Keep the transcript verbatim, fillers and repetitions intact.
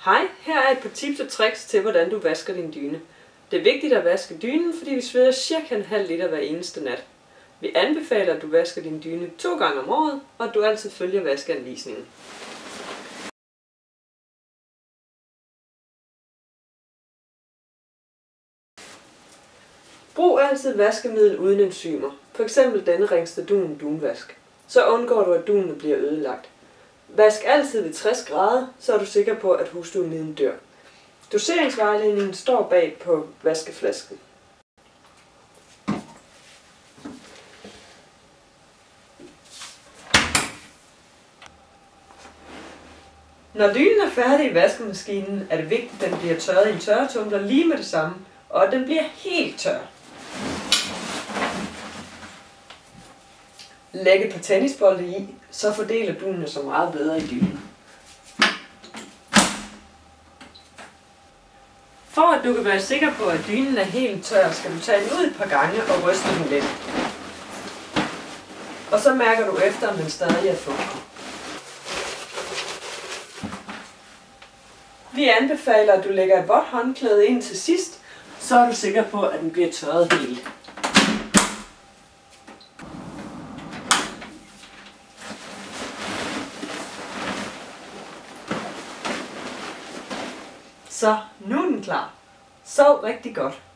Hej, her er et par tips og tricks til, hvordan du vasker din dyne. Det er vigtigt at vaske dynen, fordi vi sveder cirka en halv liter hver eneste nat. Vi anbefaler, at du vasker din dyne to gange om året, og at du altid følger vaskeanvisningen. Brug altid vaskemiddel uden enzymer, f.eks. denne Ringsted Dun dunvask. Så undgår du, at dunene bliver ødelagt. Vask altid ved tres grader, så er du sikker på, at husdyrmidden dør. Doseringsvejledningen står bag på vaskeflasken. Når dynen er færdig i vaskemaskinen, er det vigtigt, at den bliver tørret i en tørretumbler lige med det samme, og at den bliver helt tør. Læg et par tennisbolde i, så fordeler dunene sig meget bedre i dynen. For at du kan være sikker på, at dynen er helt tør, skal du tage den ud et par gange og ryste den lidt. Og så mærker du efter, om den stadig er fugtig. Vi anbefaler, at du lægger et vådt håndklæde ind til sidst, så er du sikker på, at den bliver tørret helt. Så nu er den klar. Sov rigtig godt.